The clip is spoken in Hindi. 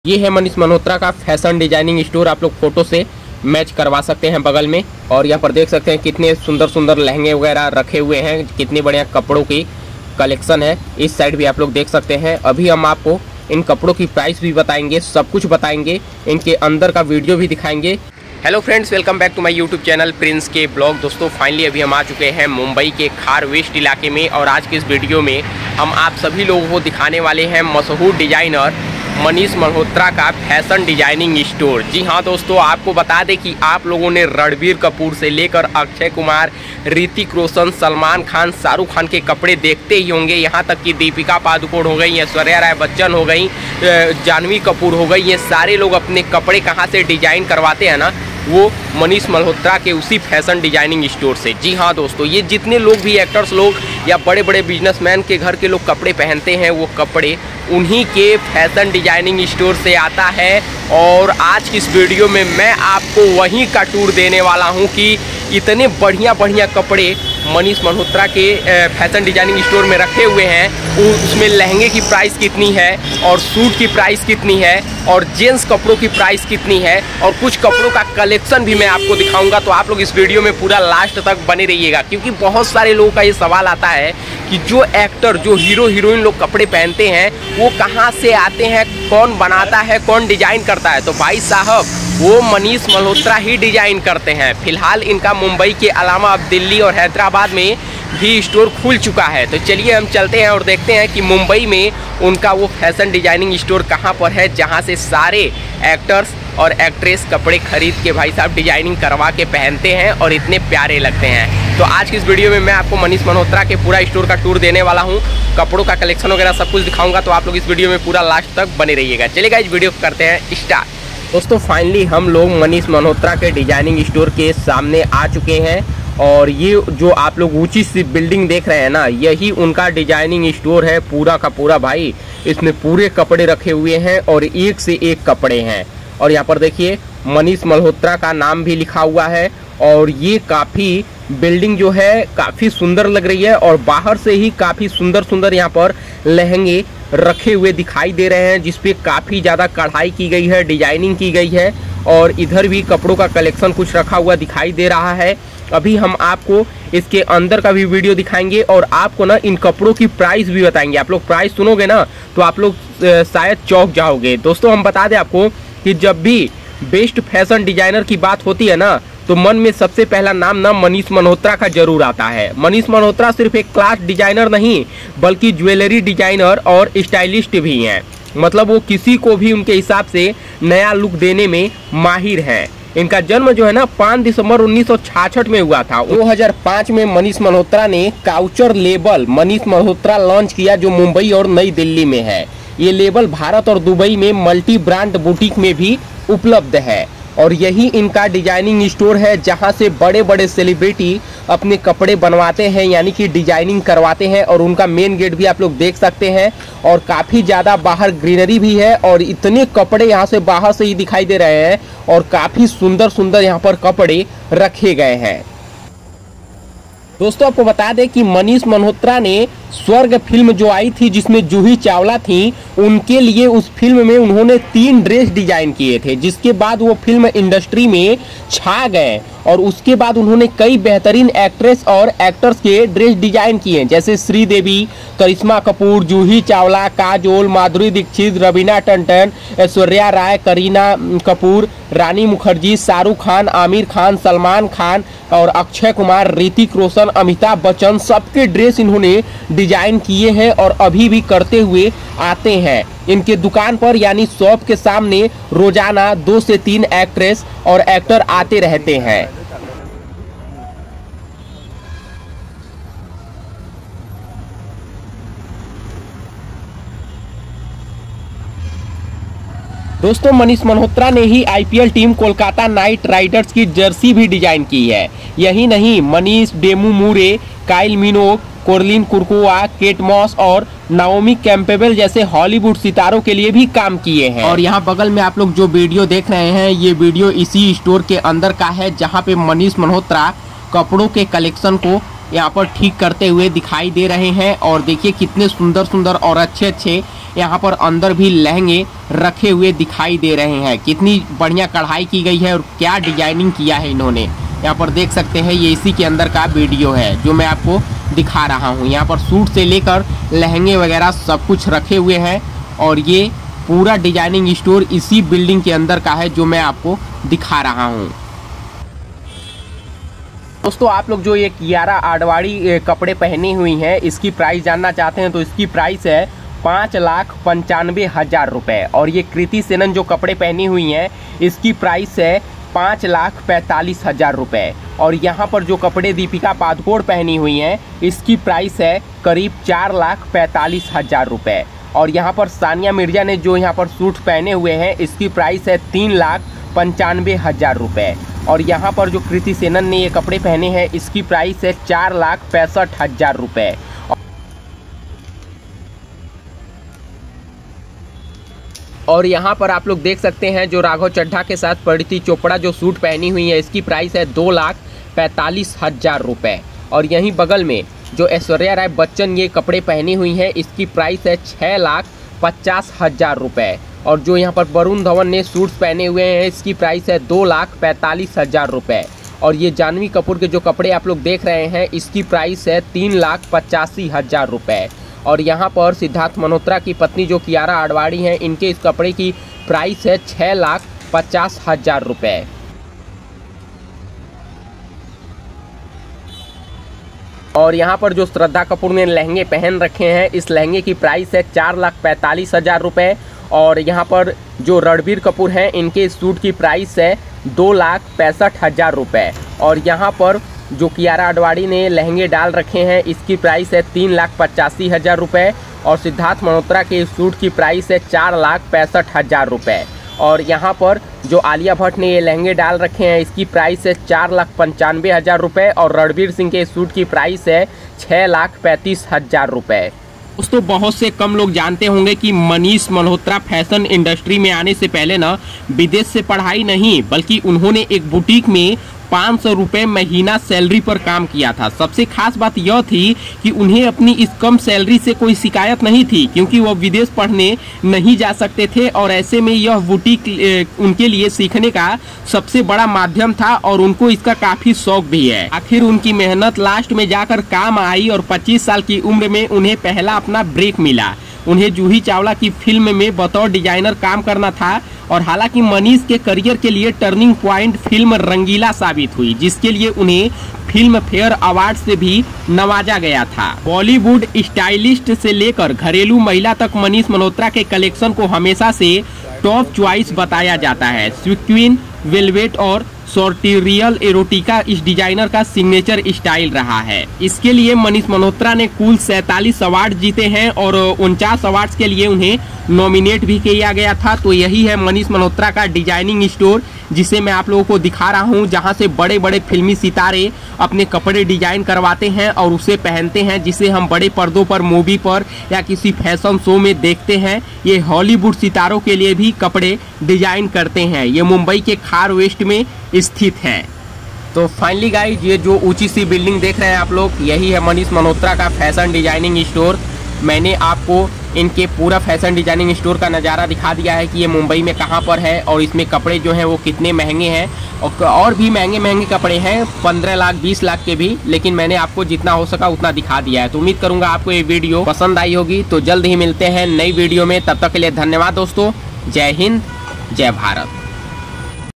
ये है मनीष मल्होत्रा का फैशन डिजाइनिंग स्टोर। आप लोग फोटो से मैच करवा सकते हैं बगल में। और यहाँ पर देख सकते हैं कितने सुंदर सुंदर लहंगे वगैरह रखे हुए हैं, कितने बढ़िया कपड़ों की कलेक्शन है। इस साइड भी आप लोग देख सकते हैं। अभी हम आपको इन कपड़ों की प्राइस भी बताएंगे, सब कुछ बताएंगे, इनके अंदर का वीडियो भी दिखाएंगे। Hello friends, welcome back to my YouTube channel Prince के ब्लॉग। दोस्तों फाइनली अभी हम आ चुके हैं मुंबई के खार वेस्ट इलाके में और आज के इस वीडियो में हम आप सभी लोगों को दिखाने वाले हैं मशहूर डिजाइनर मनीष मल्होत्रा का फैशन डिजाइनिंग स्टोर। जी हाँ दोस्तों, आपको बता दें कि आप लोगों ने रणबीर कपूर से लेकर अक्षय कुमार, ऋतिक रोशन, सलमान खान, शाहरुख खान के कपड़े देखते ही होंगे। यहाँ तक कि दीपिका पादुकोण हो गई, ऐश्वर्या राय बच्चन हो गई, जानवी कपूर हो गई, ये सारे लोग अपने कपड़े कहाँ से डिजाइन करवाते हैं ना, वो मनीष मल्होत्रा के उसी फैशन डिजाइनिंग स्टोर से। जी हाँ दोस्तों, ये जितने लोग भी एक्टर्स लोग या बड़े बड़े बिजनेसमैन के घर के लोग कपड़े पहनते हैं, वो कपड़े उन्हीं के फैशन डिजाइनिंग स्टोर से आता है। और आज की इस वीडियो में मैं आपको वहीं का टूर देने वाला हूं कि इतने बढ़िया बढ़िया कपड़े मनीष मल्होत्रा के फैशन डिजाइनिंग स्टोर में रखे हुए हैं, उसमें लहंगे की प्राइस कितनी है और सूट की प्राइस कितनी है और जेंट्स कपड़ों की प्राइस कितनी है और कुछ कपड़ों का कलेक्शन भी मैं आपको दिखाऊंगा। तो आप लोग इस वीडियो में पूरा लास्ट तक बने रहिएगा, क्योंकि बहुत सारे लोगों का ये सवाल आता है कि जो एक्टर, जो हीरो हीरोइन लोग कपड़े पहनते हैं वो कहाँ से आते हैं, कौन बनाता है, कौन डिजाइन करता है। तो भाई साहब, वो मनीष मल्होत्रा ही डिजाइन करते हैं। फिलहाल इनका मुंबई के अलावा अब दिल्ली और हैदराबाद में भी स्टोर खुल चुका है। तो चलिए हम चलते हैं और देखते हैं कि मुंबई में उनका वो फैशन डिजाइनिंग स्टोर कहाँ पर है, जहाँ से सारे एक्टर्स और एक्ट्रेस कपड़े खरीद के भाई साहब डिजाइनिंग करवा के पहनते हैं और इतने प्यारे लगते हैं। तो आज की इस वीडियो में मैं आपको मनीष मल्होत्रा के पूरा स्टोर का टूर देने वाला हूँ, कपड़ों का कलेक्शन वगैरह सब कुछ दिखाऊंगा। तो आप लोग इस वीडियो में पूरा लास्ट तक बने रहिएगा। चलिएगा इस वीडियो को करते हैं स्टार्ट। दोस्तों फाइनली हम लोग मनीष मल्होत्रा के डिजाइनिंग स्टोर के सामने आ चुके हैं और ये जो आप लोग ऊंची सी बिल्डिंग देख रहे हैं ना, यही उनका डिजाइनिंग स्टोर है पूरा का पूरा। भाई इसमें पूरे कपड़े रखे हुए हैं और एक से एक कपड़े हैं। और यहाँ पर देखिए मनीष मल्होत्रा का नाम भी लिखा हुआ है और ये काफ़ी बिल्डिंग जो है काफ़ी सुंदर लग रही है और बाहर से ही काफ़ी सुंदर सुंदर यहाँ पर लहंगे रखे हुए दिखाई दे रहे हैं, जिसपे काफ़ी ज़्यादा कढ़ाई की गई है, डिजाइनिंग की गई है। और इधर भी कपड़ों का कलेक्शन कुछ रखा हुआ दिखाई दे रहा है। अभी हम आपको इसके अंदर का भी वीडियो दिखाएंगे और आपको ना इन कपड़ों की प्राइस भी बताएंगे। आप लोग प्राइस सुनोगे ना तो आप लोग शायद चौंक जाओगे। दोस्तों हम बता दें आपको कि जब भी बेस्ट फैशन डिजाइनर की बात होती है ना, तो मन में सबसे पहला नाम ना मनीष मल्होत्रा का जरूर आता है। मनीष मल्होत्रा सिर्फ एक क्लास डिजाइनर नहीं, बल्कि ज्वेलरी डिजाइनर और स्टाइलिस्ट भी हैं। मतलब वो किसी को भी उनके हिसाब से नया लुक देने में माहिर है। इनका जन्म जो है ना 5 दिसंबर 1966 में हुआ था। 2005 में मनीष मल्होत्रा ने couture label Manish Malhotra launch किया, जो मुंबई और नई दिल्ली में है। ये लेबल भारत और दुबई में मल्टी ब्रांड बुटीक में भी उपलब्ध है और यही इनका डिजाइनिंग स्टोर है, जहां से बड़े बड़े सेलिब्रिटी अपने कपड़े बनवाते हैं, यानी कि डिजाइनिंग करवाते हैं। और उनका मेन गेट भी आप लोग देख सकते हैं और काफ़ी ज़्यादा बाहर ग्रीनरी भी है और इतने कपड़े यहाँ से बाहर से ही दिखाई दे रहे हैं और काफ़ी सुंदर सुंदर यहाँ पर कपड़े रखे गए हैं। दोस्तों आपको बता दें कि मनीष मल्होत्रा ने स्वर्ग फिल्म जो आई थी, जिसमें जूही चावला थी, उनके लिए उस फिल्म में उन्होंने 3 ड्रेस डिजाइन किए थे, जिसके बाद वो फिल्म इंडस्ट्री में छा गए। और उसके बाद उन्होंने कई बेहतरीन एक्ट्रेस और एक्टर्स के ड्रेस डिजाइन किए, जैसे श्रीदेवी, करिश्मा कपूर, जूही चावला, काजोल, माधुरी दीक्षित, रवीना टंडन, ऐश्वर्या राय, करीना कपूर, रानी मुखर्जी, शाहरुख खान, आमिर खान, सलमान खान और अक्षय कुमार, ऋतिक रोशन, अमिताभ बच्चन, सबके ड्रेस इन्होंने डिजाइन किए हैं और अभी भी करते हुए आते हैं। इनके दुकान पर यानी शॉप के सामने रोजाना 2 से 3 एक्ट्रेस और एक्टर आते रहते हैं। दोस्तों मनीष मल्होत्रा ने ही IPL team Kolkata Knight Riders की जर्सी भी डिजाइन की है। यही नहीं, Manish, Demi Moore, Kylie Minogue, Karolina Kurkova, Kate Moss और नाओमी कैम्पेबल जैसे हॉलीवुड सितारों के लिए भी काम किए हैं। और यहाँ बगल में आप लोग जो वीडियो देख रहे हैं, ये वीडियो इसी स्टोर के अंदर का है, जहाँ पे मनीष मल्होत्रा कपड़ों के कलेक्शन को यहाँ पर ठीक करते हुए दिखाई दे रहे हैं। और देखिए कितने सुंदर सुंदर और अच्छे अच्छे यहाँ पर अंदर भी लहंगे रखे हुए दिखाई दे रहे हैं। कितनी बढ़िया कढ़ाई की गई है और क्या डिजाइनिंग किया है इन्होंने। यहाँ पर देख सकते हैं ये इसी के अंदर का वीडियो है जो मैं आपको दिखा रहा हूँ। यहाँ पर सूट से लेकर लहंगे वगैरह सब कुछ रखे हुए हैं और ये पूरा डिजाइनिंग स्टोर इसी बिल्डिंग के अंदर का है जो मैं आपको दिखा रहा हूँ। दोस्तों आप लोग जो ये कियारा आडवाणी कपड़े पहनी हुई हैं इसकी प्राइस जानना चाहते हैं तो इसकी प्राइस है 5,95,000 रुपये। और ये कृति सेनन जो कपड़े पहनी हुई हैं इसकी प्राइस है 5,45,000 रुपये। और यहाँ पर जो कपड़े दीपिका पादुकोण पहनी हुई हैं इसकी प्राइस है करीब 4,45,000 रुपये। और यहाँ पर सानिया मिर्जा ने जो यहाँ पर सूट पहने हुए हैं इसकी प्राइस है 3,95,000 रुपये। और यहाँ पर जो कृति सेनन ने ये कपड़े पहने हैं इसकी प्राइस है 4,65,000 रुपये। और यहाँ पर आप लोग देख सकते हैं जो राघव चड्ढा के साथ परिणीति चोपड़ा जो सूट पहनी हुई है इसकी प्राइस है 2,45,000 रुपये। और यहीं बगल में जो ऐश्वर्या राय बच्चन ये कपड़े पहनी हुई है इसकी प्राइस है 6,50,000 रुपये। और जो यहाँ पर वरुण धवन ने सूट्स पहने हुए हैं इसकी प्राइस है 2,45,000 रुपये। और ये जानवी कपूर के जो कपड़े आप लोग देख रहे हैं इसकी प्राइस है 3,85,000 रुपये। और यहाँ पर सिद्धार्थ मल्होत्रा की पत्नी जो कियारा आडवाणी है इनके इस कपड़े की प्राइस है 6,50,000 रुपये। और यहाँ पर जो श्रद्धा कपूर ने लहंगे पहन रखे हैं इस लहंगे की प्राइस है 4,45,000 रुपये। और यहाँ पर जो रणबीर कपूर हैं इनके सूट की प्राइस है 2,65,000 रुपये। और यहाँ पर जो कियारा आडवाणी ने लहंगे डाल रखे हैं इसकी प्राइस है 3,85,000 रुपये। और सिद्धार्थ मल्होत्रा के सूट की प्राइस है 4,65,000 रुपये। और यहाँ पर जो आलिया भट्ट ने ये लहंगे डाल रखे हैं इसकी प्राइस है 4,95,000 रुपये। और रणबीर सिंह के सूट की प्राइस है 6,35,000 रुपये। दोस्तों बहुत से कम लोग जानते होंगे कि मनीष मल्होत्रा फैशन इंडस्ट्री में आने से पहले ना विदेश से पढ़ाई नहीं बल्कि उन्होंने एक बुटीक में 500 रुपये महीना सैलरी पर काम किया था। सबसे खास बात यह थी कि उन्हें अपनी इस कम सैलरी से कोई शिकायत नहीं थी क्योंकि वह विदेश पढ़ने नहीं जा सकते थे। और ऐसे में यह बुटीक उनके लिए सीखने का सबसे बड़ा माध्यम था और उनको इसका काफ़ी शौक भी है। आखिर उनकी मेहनत लास्ट में जाकर काम आई और 25 साल की उम्र में उन्हें पहला अपना ब्रेक मिला। उन्हें जूही चावला की फिल्म में बतौर डिजाइनर काम करना था। और हालांकि मनीष के करियर के लिए टर्निंग पॉइंट फिल्म रंगीला साबित हुई जिसके लिए उन्हें फिल्म फेयर अवार्ड से भी नवाजा गया था। बॉलीवुड स्टाइलिस्ट से लेकर घरेलू महिला तक मनीष मल्होत्रा के कलेक्शन को हमेशा से टॉप चॉइस बताया जाता है। स्वीक्विन, वेलवेट और सॉर्टिरियल एरोटिका इस डिजाइनर का सिग्नेचर स्टाइल रहा है। इसके लिए मनीष मल्होत्रा ने कुल 47 अवार्ड जीते हैं और 49 अवार्ड्स के लिए उन्हें नॉमिनेट भी किया गया था। तो यही है मनीष मल्होत्रा का डिजाइनिंग स्टोर जिसे मैं आप लोगों को दिखा रहा हूं, जहां से बड़े बड़े फिल्मी सितारे अपने कपड़े डिजाइन करवाते हैं और उसे पहनते हैं, जिसे हम बड़े पर्दों पर मूवी पर या किसी फैशन शो में देखते हैं। ये हॉलीवुड सितारों के लिए भी कपड़े डिजाइन करते हैं। ये मुंबई के खार वेस्ट में स्थित है। तो फाइनली गाइज ये जो ऊंची सी बिल्डिंग देख रहे हैं आप लोग, यही है मनीष मल्होत्रा का फैशन डिजाइनिंग स्टोर। मैंने आपको इनके पूरा फैशन डिजाइनिंग स्टोर का नज़ारा दिखा दिया है कि ये मुंबई में कहाँ पर है और इसमें कपड़े जो हैं वो कितने महंगे हैं। और भी महंगे महंगे कपड़े हैं 15 लाख 20 लाख के भी, लेकिन मैंने आपको जितना हो सका उतना दिखा दिया है। तो उम्मीद करूँगा आपको ये वीडियो पसंद आई होगी। तो जल्द ही मिलते हैं नई वीडियो में, तब तक के लिए धन्यवाद दोस्तों। जय हिंद, जय भारत।